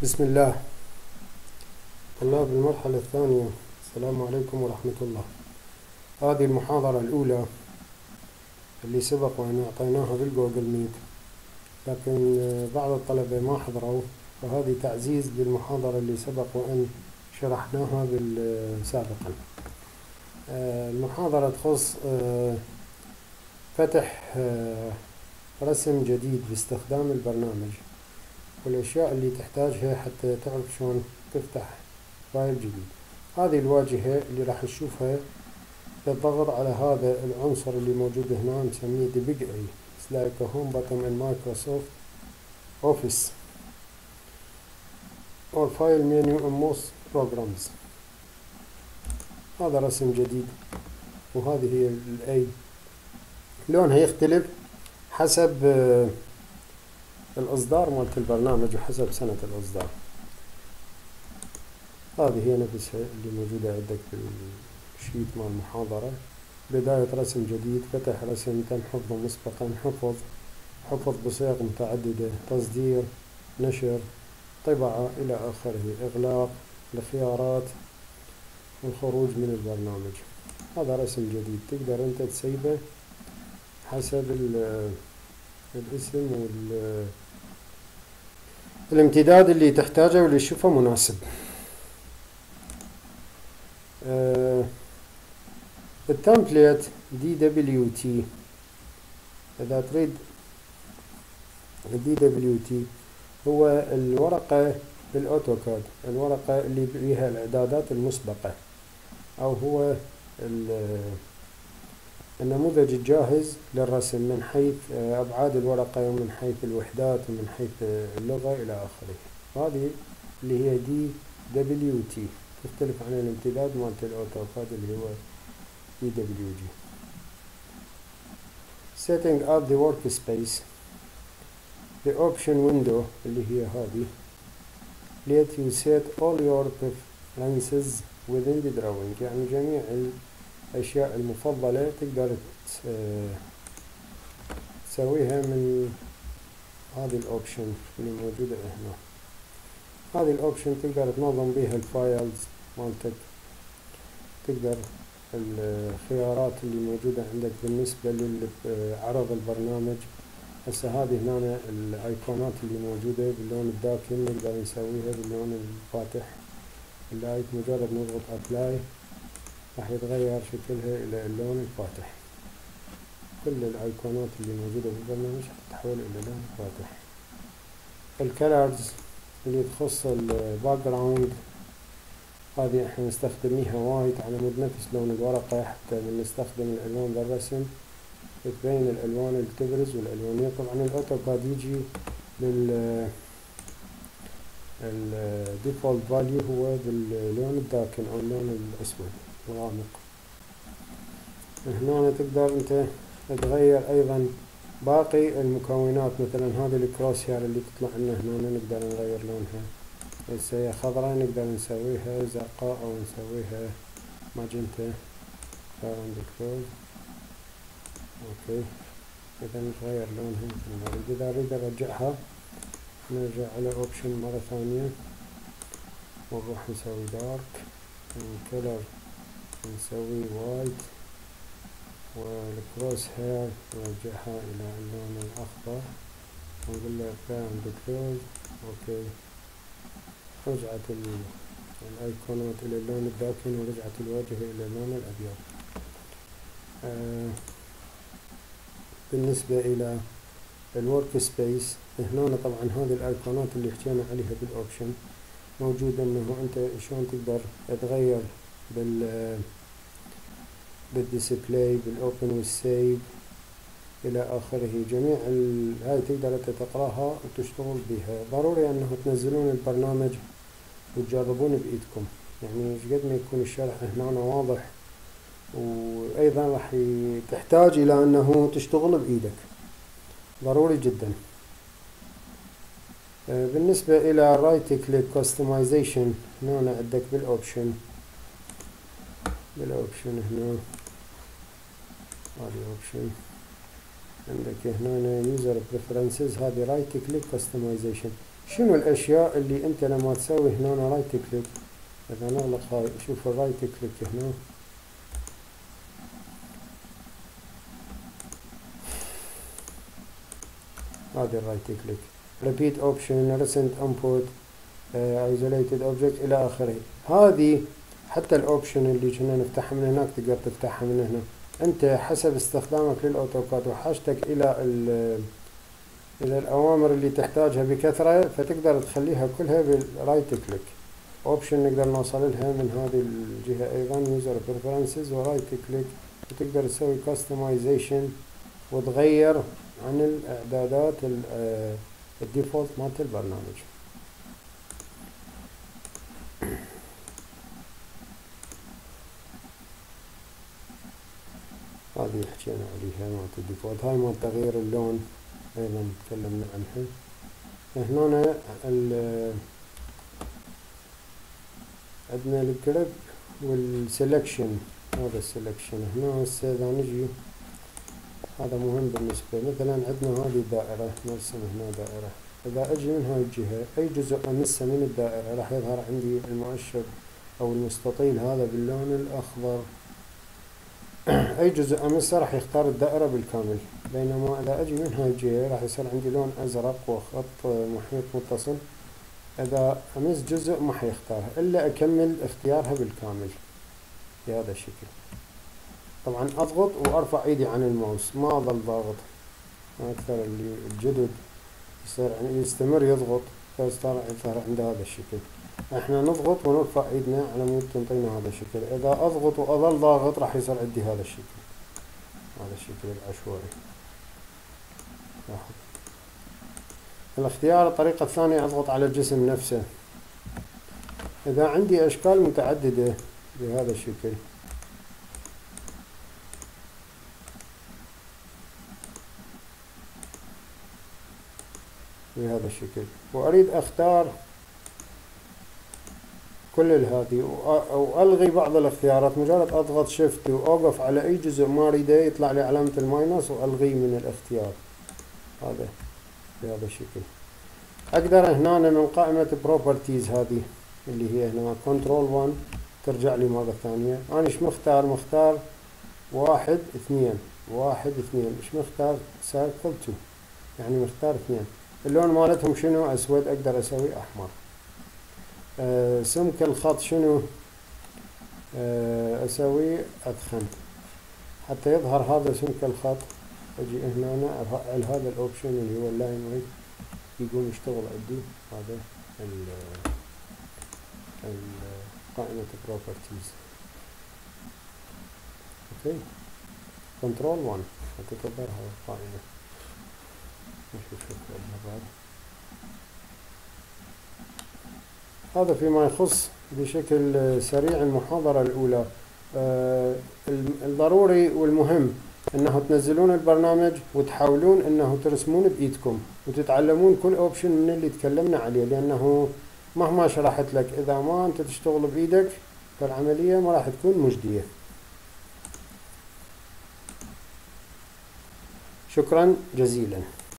بسم الله. طلاب المرحلة الثانية، السلام عليكم ورحمة الله. هذه المحاضرة الأولى اللي سبق وأن أعطيناها بالجوجل ميت، لكن بعض الطلبة ما حضروا، فهذه تعزيز للمحاضرة اللي سبق وأن شرحناها سابقا. المحاضرة تخص فتح رسم جديد باستخدام البرنامج والأشياء اللي تحتاجها حتى تعرف شلون تفتح فايل جديد. هذه الواجهة اللي راح نشوفها بالضغط على هذا العنصر اللي موجود هنا نسميه the big A. It's like a home button in Microsoft Office or file menu in most programs. هذا رسم جديد وهذه هي ال A. لونها يختلف حسب الإصدار مالت البرنامج وحسب سنة الإصدار. هذه هي نفسها اللي موجودة عندك في الشيت مال المحاضرة. بداية رسم جديد، فتح رسم تم حفظه مسبقا، حفظ بصيغ متعددة، تصدير، نشر، طبعة إلى آخره، إغلاق، الخيارات، الخروج من البرنامج. هذا رسم جديد تقدر أنت تسيبه حسب الاسم والامتداد اللي تحتاجه واللي تشوفه مناسب. التمبلت DWT، إذا تريد DWT هو الورقة بالأوتوكاد، الورقة اللي بيها الإعدادات المسبقة، أو هو النموذج الجاهز للرسم من حيث أبعاد الورقة ومن حيث الوحدات ومن حيث اللغة إلى آخره. هذه اللي هي DWT، تختلف عن الامتداد مالت الأوتوكاد اللي هو DWG. Setting up the workspace، the option window اللي هي هذه let you set all your preferences within the drawing، يعني جميع الأشياء المفضلة تقدر تسويها من هذه الأوبشن اللي موجودة هنا. هذه الأوبشن تقدر تنظم بها الفايلز مالتك، تقدر الخيارات اللي موجودة عندك بالنسبة لعرض البرنامج. هسه هذه هنا الأيقونات اللي موجودة باللون الداكن نقدر نسويها باللون الفاتح. اللايت مجرد نضغط أبلاي راح يتغير شكلها إلى اللون الفاتح. كل الأيقونات اللي موجودة في البرنامج تتحول إلى لون فاتح. الكالرز اللي تخص الباك جراوند هذه احنا نستخدميها وايد على مود نفس لون الورقة، حتى من نستخدم الألوان بالرسم تبين الألوان اللي تبرز والألوان. طبعا الأوتوكاد يجي الديفولت فاليو هو باللون الداكن أو اللون الأسود الغامق. هنا تقدر انت تغير أيضا باقي المكونات، مثلا هذه الكروس هير اللي تطلع لنا هنا نقدر نغير لونها. هسه هي خضراء نقدر نسويها زرقاء أو نسويها ماجنتا. اوكي، إذا نغير لونها مثل ما نريد. إذا أريد أرجعها نرجع على أوبشن مرة ثانية ونروح نسوي دارك، الكلر نسوي وايت، والكروس هير نرجعها إلى اللون الأخضر ونقول له باوند كلوز. اوكي، رجعت الأيقونات إلى اللون الداكن ورجعت الواجهة إلى اللون الأبيض. بالنسبة إلى الورك سبيس هنا طبعا هذه الأيقونات اللي حكينا عليها بالأوبشن موجود، إنه أنت شلون تقدر تغير بالديسبلاي، بالأوبن والسيف إلى آخره. جميع هاي تقدر أنت تقراها وتشتغل بها. ضروري أنه تنزلون البرنامج وتجربون بإيدكم، يعني قد ما يكون الشرح هنا واضح، وأيضا راح تحتاج إلى أنه تشتغل بإيدك، ضروري جدا. بالنسبة إلى رايت كليك كاستمايزيشن هنا عندك بالأوبشن هنا هذه أوبشن عندك هنا يوزر بريفرنسز، هذه رايت كليك كاستمايزيشن شنو الاشياء اللي انت لما تسوي هنا رايت كليك، اذا نغلق هاي شوف الرايت كليك هنا، هذه الرايت كليك، repeat option recent input isolated object الى اخره. هذه حتى الاوبشن اللي كنا نفتحها من هناك تقدر تفتحها من هنا. انت حسب استخدامك للاوتوكاد وحاجتك الى الاوامر اللي تحتاجها بكثرة، فتقدر تخليها كلها بالرايت كليك. اوبشن نقدر نوصل لها من هذه الجهة ايضا، يوزر بريفرنسز ورايت كليك، وتقدر تسوي كاستمايزيشن وتغير عن الاعدادات الديفولت مالت البرنامج. هذه حكينا عليها مالت الديفولت. هاي مال تغيير اللون ايضا تكلمنا عنها. هنا عندنا الجريب والسلكشن. هذا السلكشن هنا هسه اذا نجي هذا مهم بالنسبة، مثلا عندنا هذه الدائرة نرسم هنا دائرة، اذا اجي من هاي الجهة اي جزء امسه من الدائرة راح يظهر عندي المؤشر او المستطيل هذا باللون الاخضر. اي جزء امسه راح يختار الدائرة بالكامل، بينما اذا اجي من هاي الجهة راح يصير عندي لون ازرق وخط محيط متصل. اذا امس جزء ما حيختارها الا اكمل اختيارها بالكامل بهذا الشكل. طبعا اضغط وارفع ايدي عن الماوس، ما اظل ضاغط. اكثر اللي الجدد يصير يستمر يضغط فيصير عند هذا الشكل. احنا نضغط ونرفع ايدنا على مود تنطينا هذا الشكل. اذا اضغط واظل ضاغط راح يصير عندي هذا الشكل، هذا الشكل العشوائي. لاحظ الاختيار. الطريقة الثانية اضغط على الجسم نفسه. اذا عندي اشكال متعددة بهذا الشكل، بهذا الشكل، واريد اختار كل هذه او الغي بعض الاختيارات، مجرد اضغط شيفت واوقف على اي جزء ما اريده يطلع لي علامة الماينس والغيه من الاختيار. هذا بهذا الشكل. اقدر هنا من قائمة بروبرتيز هذه اللي هي هنا كنترول 1 ترجع لي مرة ثانية. انا ايش مختار؟ مختار 1 2 1 2، مش مختار سيركل 2 يعني مختار 2. اللون مالتهم شنو؟ اسود، اقدر اسوي احمر. سمك الخط شنو؟ اسوي ادخن حتى يظهر هذا سمك الخط. اجي هنا أنا افعل هذا الاوبشن اللي هو اللاين ويت يقوم يشتغل عندي. هذا قائمة بروبرتيز. اوكي، كنترول 1 حتى تظهر هذه القائمة. نشوف هذا فيما يخص بشكل سريع المحاضرة الأولى. الضروري والمهم أنه تنزلون البرنامج وتحاولون أنه ترسمون بإيدكم وتتعلمون كل أوبشن من اللي تكلمنا عليه، لأنه مهما شرحت لك إذا ما أنت تشتغل بإيدك فالعملية ما راح تكون مجدية. شكرا جزيلا.